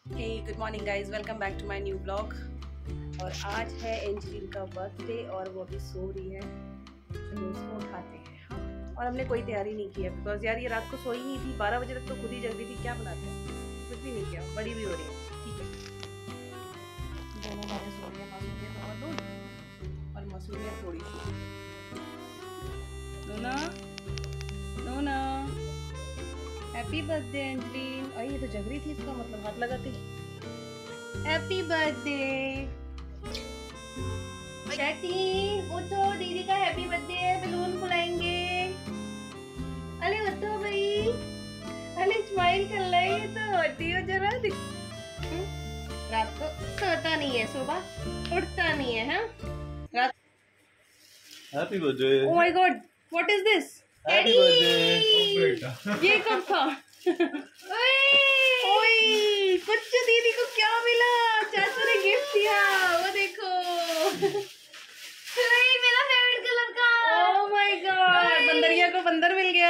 Good morning guys, welcome back to my new blog. और आज है एंजलिन का बर्थडे और वो अभी सो रही है, तो उसको उठाते हैं। हाँ, और हमने कोई तैयारी नहीं की है बिकॉज यार ये रात को सोई नहीं थी, 12 बजे तक तो खुद ही जग रही थी। क्या बनाते हैं, कुछ भी नहीं किया, बड़ी भी हो रही है। ठीक है, दोनों बातें सो रही है, दूध और मसूरियाँ थोड़ी सी। नोना नोना, हैप्पी बर्थडे एंजलिन। अरे ये तो जग रही थी, इसका मतलब हाथ लगाती। हैप्पी बर्थडे चैटी, उठो, दीदी का हैप्पी बर्थडे है, बलून फुलाएंगे। अरे उठो भाई, अरे स्माइल कर ले, ये तो होती हो जरा। रात को सोता नहीं है, सुबह उठता नहीं है। हाँ, रात। Happy birthday. Oh my god, what is this? Happy birthday. ये कब था? ओए, कुछ दीदी को क्या मिला? चाचू ने गिफ्ट दिया, वो देखो। मेरा फेवरेट कलर का। ओह माय गॉड, बंदरिया को बंदर मिल गया।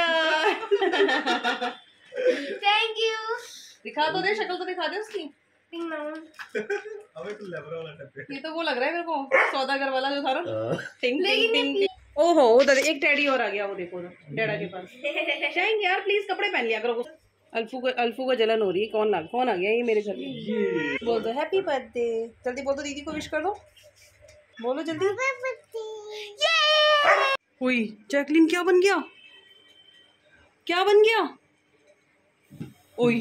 Thank you. दिखा तो दे, शक्ल तो दिखा दे उसकी। अबे तू लेबरा वाला टप्पे। ये तो वो लग रहा है मेरे को, सौदागर वाला जो था ना। टिंग टिंग टिंग। ओहो, उधर एक टेडी और आ गया, वो देखो डैडा के पास। शाइन यार प्लीज कपड़े पहन लिया करो। अल्फू को जलन हो रही है। कौन आ गया ये मेरे घर में? बोल दो हैप्पी बर्थडे, जल्दी बोल दो, दीदी को विश कर दो, बोलो जल्दी। हुई जैकलिन, क्या बन गया? क्या बन गया? ओई,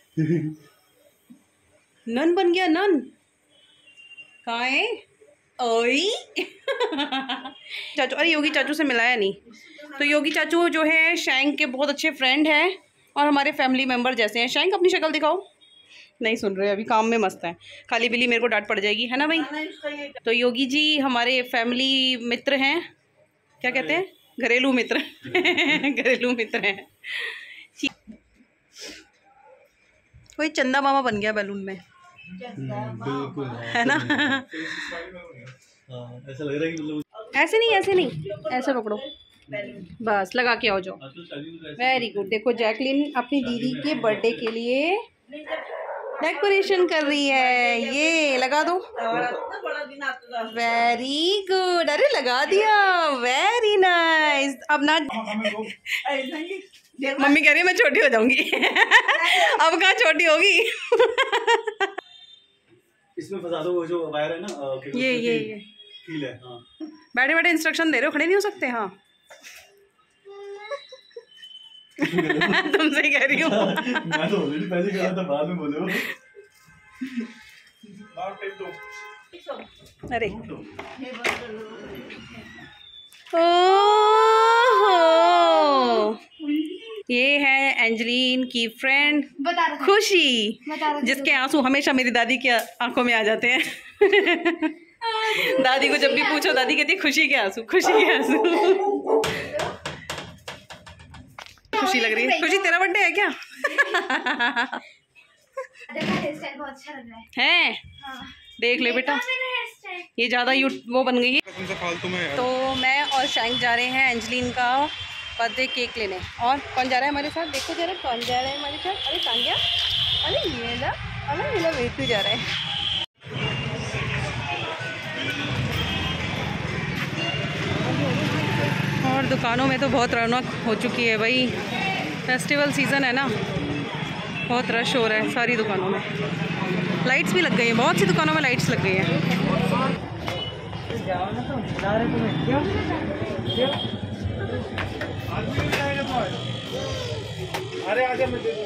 नन बन गया, नन। कहाँ है? ओई। चाचू, अरे योगी चाचू से मिलाया नहीं। तो योगी चाचू जो है शैंक के बहुत अच्छे फ्रेंड हैं और हमारे फैमिली मेंबर जैसे हैं। शैंक अपनी शक्ल दिखाओ। नहीं सुन रहे, अभी काम में मस्त है। खाली बिली मेरे को डांट पड़ जाएगी, है ना भाई? तो योगी जी हमारे फैमिली मित्र हैं, क्या कहते हैं, घरेलू मित्र। घरेलू मित्र हैं। कोई चंदा मामा बन गया बैलून में, बिल्कुल है ना? ऐसा लग रहा है कि मतलब ऐसे नहीं, ऐसे पकड़ो, बस लगा के आओ जाओ। Very good. देखो जैकलिन अपनी दीदी के बर्थडे के लिए डेकोरेशन कर रही है। ये लगा दो। वेरी गुड, अरे लगा दिया, वेरी नाइस। अब ना मम्मी कह रही है मैं छोटी हो जाऊंगी। अब कहाँ छोटी होगी? इसमें फंसा दो वो जो वायर है ना, ये कील है। हाँ, बैठे बैठे इंस्ट्रक्शन दे रहे हो, खड़े नहीं हो सकते। हाँ। तुमसे कह रही हूँ। मैं तो ऑलरेडी पहले कहा था, बाद में बोले हो। अरे ओहो, ये है एंजलिन की फ्रेंड खुशी, जिसके आंसू हमेशा मेरी दादी की आंखों में आ जाते हैं। दादी को जब भी पूछो, दादी कहती है खुशी के आंसू, खुशी के आंसू। खुशी लग रही है। खुशी तेरा बर्थडे है क्या? बहुत अच्छा लग रहा है। हाँ। देख ले बेटा, ये ज़्यादा वो बन गई है। तो मैं और शैंक जा रहे हैं एंजलिन का बर्थडे केक लेने। और कौन जा रहा है हमारे साथ? देखो जरा कौन जा रहा है हमारे साथ। अरे कांग्या, अरे ये ला, अरे ये ला, वेट जा रहा है। और दुकानों में तो बहुत रौनक हो चुकी है भाई, फेस्टिवल सीज़न है ना, बहुत रश हो रहा है सारी दुकानों में। लाइट्स भी लग गई हैं, बहुत सी दुकानों में लाइट्स लग गई हैं। अरे आजा, मैं दे दूँ।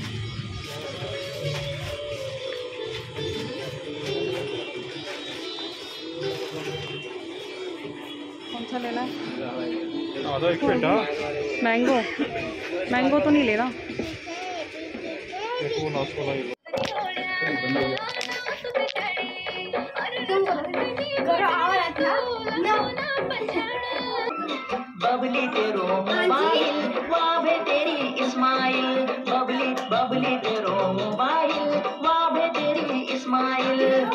कौन सा लेना है? मैंगो तो नहीं लेना। बबली तेरो मोबाइल, वाह तेरी इस्माइल। बबली तेरो मोबाइल, वाह तेरी इस्माइल।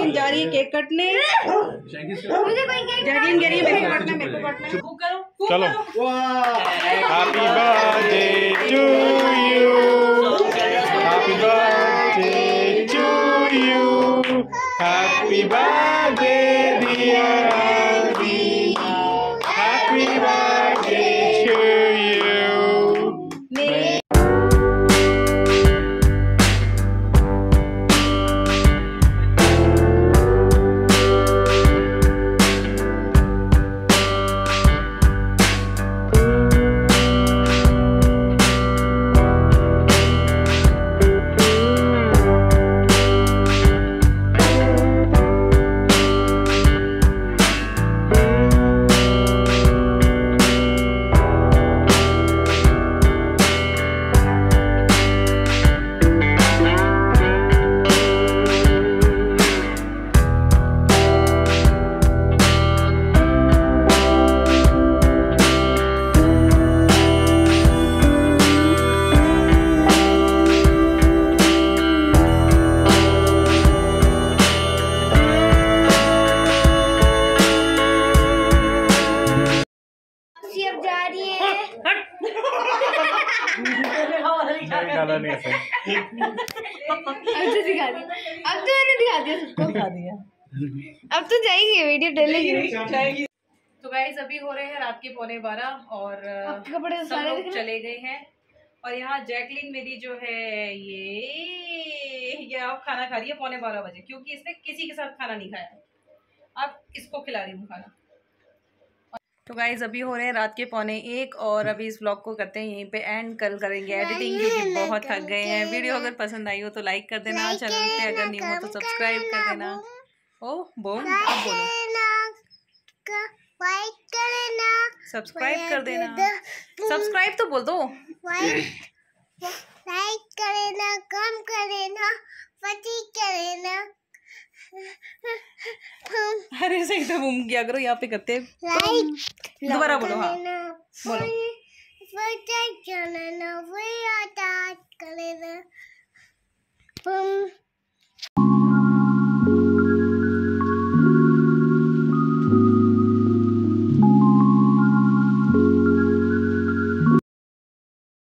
जैकलिन जा रही है केक कटने। मुझे कोई केक जैकलिन कह रही है मेरे को काटना है, मेरे को काटना है। फूक करो, फूक चलो। करो। Happy birthday to you, happy birthday to you, happy birthday dear aunty, happy birthday to you. अब जा रही है। गाना नहीं ऐसा। अब तो दिखा दी, अब तो मैंने दिखा दिया सबको। दिखा दिया। अब तो जाएगी वीडियो डलेगी। तो गाइस अभी हो रहे हैं रात के 11:15 और आपके कपड़े सब सारे लोग दिख रहे हैं। चले गए हैं। और यहाँ जैकलिन मेरी जो है ये अब खाना खा रही है 11:15 बजे, क्योंकि इसने किसी के साथ खाना नहीं खाया। अब इसको खिला रही हूँ खाना। तो गाइज अभी हो रहे हैं रात के 1:15 और अभी इस ब्लॉग को करते हैं यहीं पे एंड। कल करेंगे एडिटिंग क्योंकि बहुत थक गए हैं। वीडियो अगर पसंद आई हो तो लाइक कर देना, चैनल पे अगर न्यू हो तो सब्सक्राइब कर देना। ओ बोल, अब बोलो, सब्सक्राइब कर देना। सब्सक्राइब तो बोल दो। लाइक करेना, कम करेना, पति करेना। अरे सही तो घूम किया करो, यहाँ पे करते हैं। लाइक दोबारा बोलो। हाँ बोलो। करेना,